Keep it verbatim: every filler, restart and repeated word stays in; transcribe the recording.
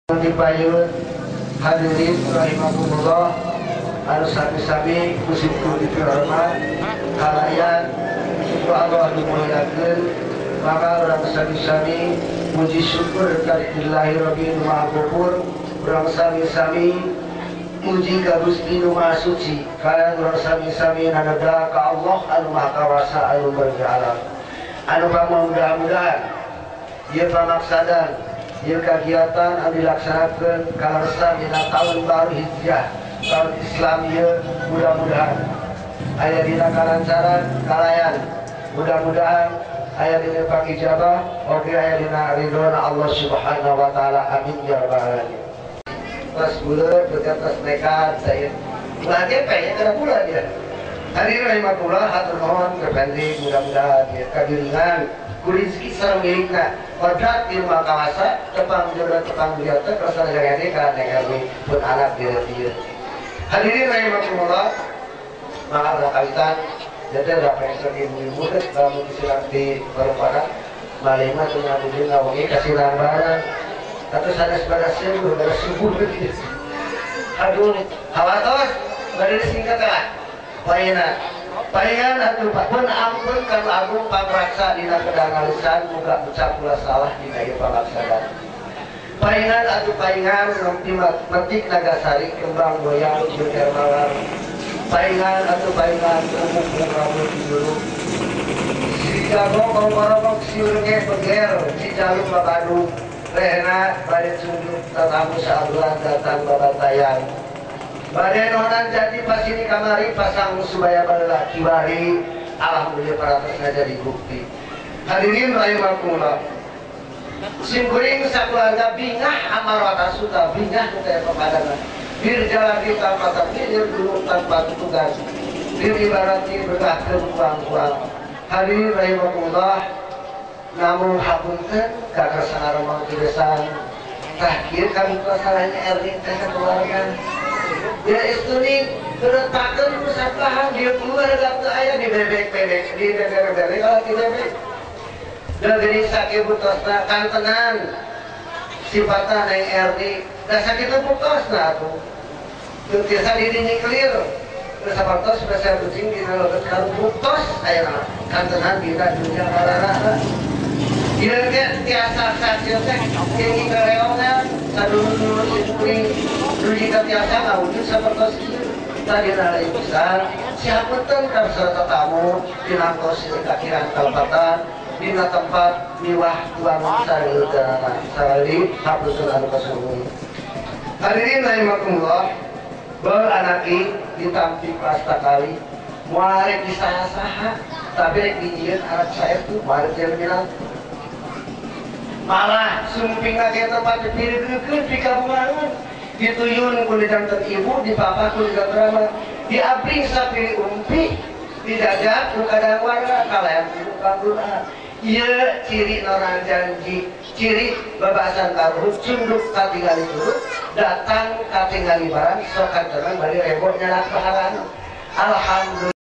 Dipayun hadirin rahimakumullah, anu sami-sami kusipun dipirahmat kalayan itu Allah dimuliakeun, maka orang sami-sami puji syukur kalillahi rabbil ma'gufur, orang sami-sami puji ka Gusti nu Maha Suci, kalian orang sami-sami nanaga ka Allah anu Maha Kawasa anu berjalan anu mudah-mudahan ieu pamaksadan ieu kegiatan anu dilaksanakeun kalarsan dina tahun baru Hijriah tahun Islam ieu mudah-mudahan aya dina kalancaran kalayan, mudah-mudahan aya dina pakijabah oge aya dina ridhona Allah Subhanahu wa taala, amin ya rabbal alamin. Pas buleut begatas nekat saya lagi pengen kada pula dia hadirin rahimakumullah, hatur nuhun kependi mudah-mudahan ya kagiringan rezeki sareng milikna ordat di rumah kawasa tepang jodoh tepang biota kerasa negara ini karena negara pun anak dia dia hadirin rahimakumullah, maka ada kaitan jadi ada pengen ibu-ibu dalam disilang di baru-baru malima tuh ngabutin ngawangi kasih lambaran atau sana sebagai sebuah dari subuh begitu aduh hawatos bari singkat lah payana palingan atuh pun ampun kanu agung pangraksa dina kedangalisan muga ucap kula salah dina ieu pangraksadan. Palingan atuh palingan nempi metik nagasari kembang goyang jeung hermalar. Palingan atuh palingan umuk rambut dulu. Si jago ngorok siur ge beger, si jaluk babadu rehna bade sunduk tatamu saablan datang babatayan. Badai nonan jadi pas ini kamari pasang supaya pada kiwari, alhamdulillah para tersna jadi bukti. Hadirin rahimakumullah, simkuring sakeluarga bingah amal wata suta bingah kita pepadangan bir jalan di tanpa takdir dulu tanpa tugas bir ibarati berkahkeun kuang-kuang. Hadirin rahimakumullah, namun hapunten kakak sangaremang piresan tahkir kami kuasalanya R D teh keluarga dia istri terletakkan pusat dia keluar gak ayah di bebek-bebek di bebek-bebek kalau di bebek dan gini sakit putosna kan tenan sifatnya neng R D dan sakit putosna tuh itu biasa dirinya clear terus apa tos sudah saya kucing di dalam kalau putos ayah kan tenan tidak dunia olahraga dia kan tiasa sakit teh yang kita reongnya sadulu-dulu istri dulu jika tiasa nggak wujud seperti itu tadi nara besar siapa tuh serta tamu dinangkos di kakiran kalpatan di tempat miwah tuan sari sari hapus dengan kesuruh. Hadirin rahimakumullah, beranaki ditampi pasta kali muarek di saha-saha tapi rek dijieun anak saya tuh muarek dia bilang malah sumping lagi tempat dipirikeun di kabungan dituyun kulit jantan ibu di papa kulit drama di abring sapi umpi di dajak kadang warga kalian ibu kandungan iya ciri orang janji ciri babasan taruh cunduk katingali dulu datang katingali barang sokan terang bari rebok nyalak pahalan alhamdulillah.